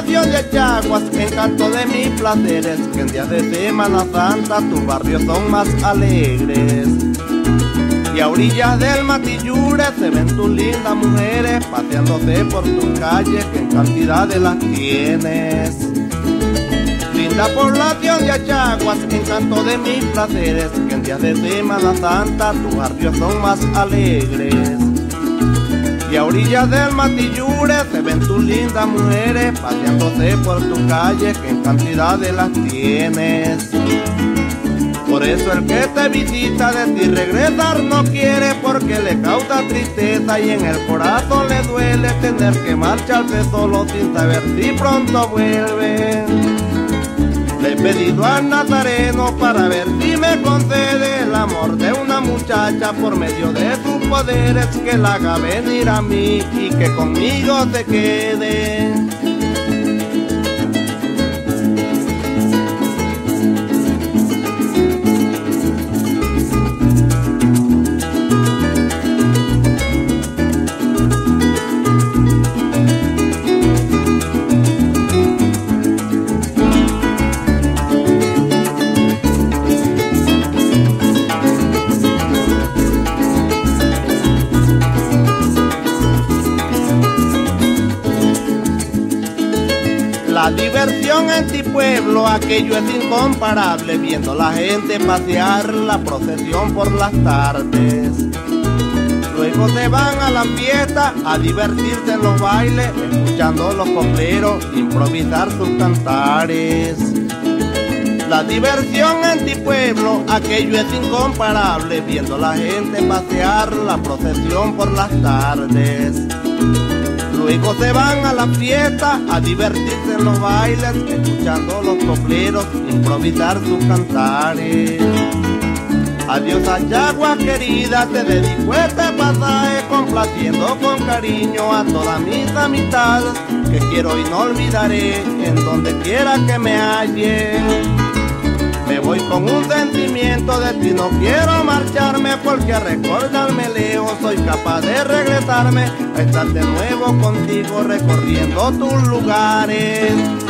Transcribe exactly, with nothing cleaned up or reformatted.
población de Achaguas, encanto de mis placeres, que en días de Semana Santa tus barrios son más alegres. Y a orillas del Matillure se ven tus lindas mujeres paseándose por tus calles, que en cantidades las tienes. Linda población de Achaguas, encanto de mis placeres, que en días de Semana Santa tus barrios son más alegres. Y a orillas del Matillure se ven tus lindas mujeres paseándose por tus calles, que en cantidades las tienes. Por eso el que te visita de ti regresar no quiere, porque le causa tristeza y en el corazón le duele tener que marcharse solo sin saber si pronto vuelve. Le he pedido al Nazareno para ver si me concede el amor de una muchacha por medio de sus poderes, que la haga venir a mí y que conmigo se quede. La diversión en ti pueblo, aquello es incomparable, viendo la gente pasear la procesión por las tardes. Luego se van a la fiesta a divertirse en los bailes, escuchando los copleros improvisar sus cantares. La diversión en ti pueblo, aquello es incomparable, viendo la gente pasear la procesión por las tardes. Luego se van a la fiesta a divertirse en los bailes, escuchando los copleros improvisar sus cantares. Adiós Achaguas querida, te dedico este pasaje complaciendo con cariño a todas mis amistades, que quiero y no olvidaré en donde quiera que me halle. Me voy con un sentimiento de ti, no quiero marcharme, porque a recordarme lejos soy capaz de regresarme a estar de nuevo contigo recorriendo tus lugares.